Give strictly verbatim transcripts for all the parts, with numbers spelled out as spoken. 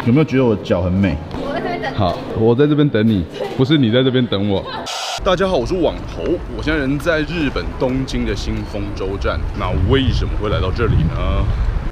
有没有觉得我脚很美？ 我在这边等。 好，我在这边等你，不是你在这边等我。大家好，我是网头，我现在人在日本东京的新丰州站。那为什么会来到这里呢？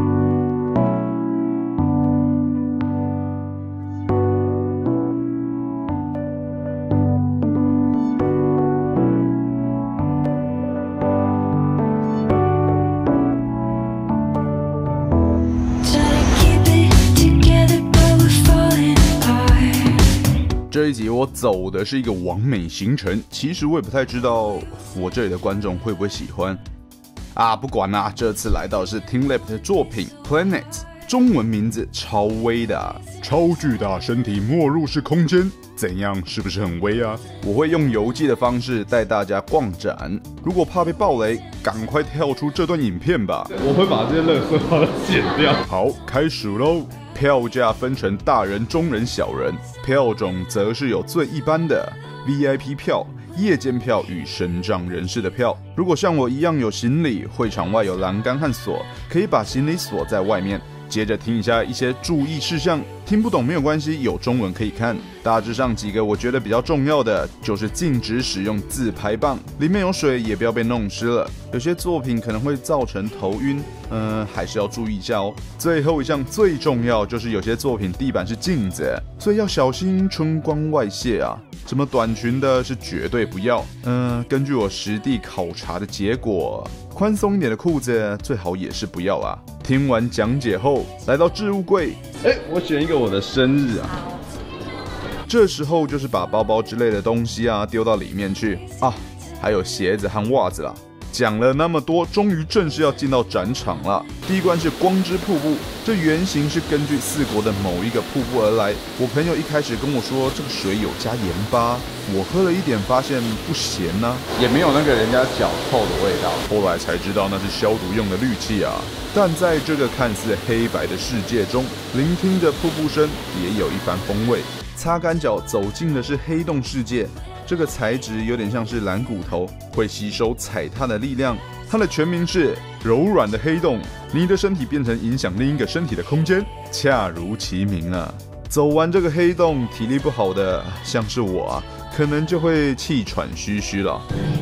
这一集我走的是一个完美行程，其实我也不太知道我这里的观众会不会喜欢啊。不管啦、啊，这次来到是 TeamLab 的作品 Planet， 中文名字超威的、啊，超巨大身体没入式空间，怎样？是不是很威啊？我会用游记的方式带大家逛展，如果怕被爆雷，赶快跳出这段影片吧。 我会把这些垃圾把它剪掉。 好，开始喽。票价分成大人、中人、小人，票种则是有最一般的 V I P 票、夜间票与身障人士的票。如果像我一样有行李，会场外有栏杆和锁，可以把行李锁在外面。接着听一下一些注意事项，听不懂没有关系，有中文可以看。大致上几个我觉得比较重要的，就是禁止使用自拍棒，里面有水也不要被弄湿了。有些作品可能会造成头晕，嗯、呃，还是要注意一下哦。最后一项最重要，就是有些作品地板是镜子，所以要小心春光外泄啊。什么短裙的是绝对不要。嗯、呃，根据我实地考察的结果，宽松一点的裤子最好也是不要啊。听完讲解后，来到置物柜， 哎、欸，我选一个我的生日啊。 这时候就是把包包之类的东西啊丢到里面去啊，还有鞋子和袜子啦。讲了那么多，终于正式要进到展场了。第一关是光之瀑布，这原型是根据四国的某一个瀑布而来。我朋友一开始跟我说这个水有加盐巴，我喝了一点发现不咸啊， 也没有那个人家脚臭的味道。 后来才知道那是消毒用的氯气啊。但在这个看似黑白的世界中，聆听着瀑布声也有一番风味。擦干脚走进的是黑洞世界。这个材质有点像是蓝骨头，会吸收踩踏的力量。它的全名是柔软的黑洞，你的身体变成影响另一个身体的空间，恰如其名啊。走完这个黑洞，体力不好的像是我啊，可能就会气喘吁吁了。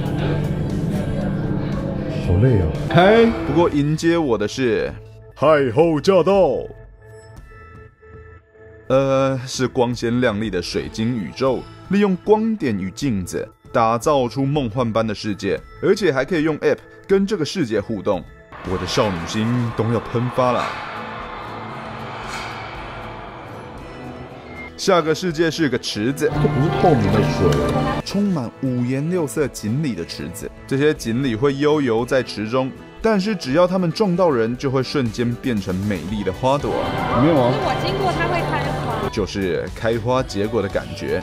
好累哦。嘿， 不过迎接我的是太后驾到。呃，是光鲜亮丽的水晶宇宙，利用光点与镜子打造出梦幻般的世界，而且还可以用 App 跟这个世界互动。我的少女心都要喷发了。下个世界是个池子， 这不是透明的水， 充满五颜六色锦鲤的池子。这些锦鲤会悠游在池中，但是只要它们撞到人，就会瞬间变成美丽的花朵。 没有啊， 我经过它会开花， 就是开花结果的感觉。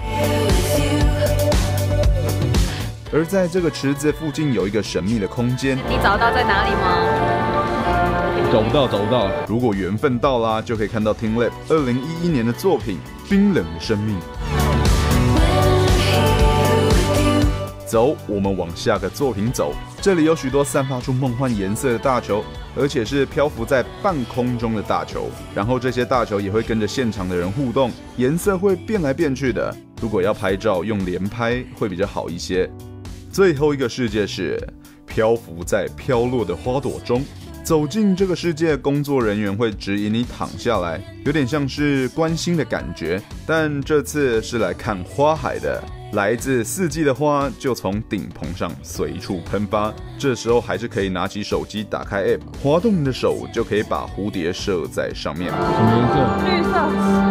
而在这个池子附近有一个神秘的空间， 你找到在哪里吗？ 找不到，找不到。 如果缘分到啦，就可以看到 TeamLab 二零一一年的作品《冰冷的生命》。走，我们往下个作品走。这里有许多散发出梦幻颜色的大球，而且是漂浮在半空中的大球。然后这些大球也会跟着现场的人互动，颜色会变来变去的。如果要拍照，用连拍会比较好一些。最后一个世界是漂浮在飘落的花朵中。走进这个世界，工作人员会指引你躺下来，有点像是观星的感觉。但这次是来看花海的，来自四季的花就从顶棚上随处喷发。这时候还是可以拿起手机，打开 App， 滑动你的手就可以把蝴蝶射在上面。 什么颜色？ 绿色。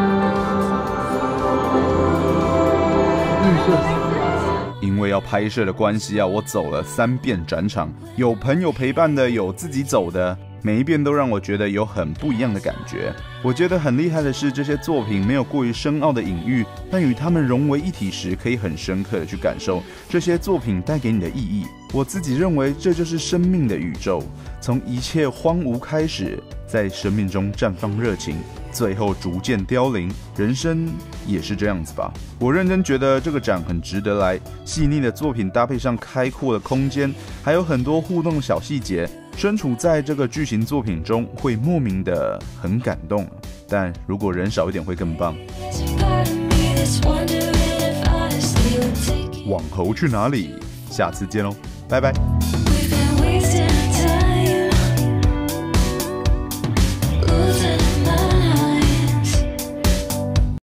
绿色。 因为要拍摄的关系啊，我走了三遍展场，有朋友陪伴的，有自己走的，每一遍都让我觉得有很不一样的感觉。我觉得很厉害的是，这些作品没有过于深奥的隐喻，但与它们融为一体时，可以很深刻的去感受这些作品带给你的意义。我自己认为这就是生命的宇宙，从一切荒芜开始，在生命中绽放热情，最后逐渐凋零。人生也是这样子吧。我认真觉得这个展很值得来，细腻的作品搭配上开阔的空间，还有很多互动的小细节，身处在这个剧情作品中会莫名的很感动。 但如果人少一点会更棒。网猴去哪里？下次见喽，拜拜。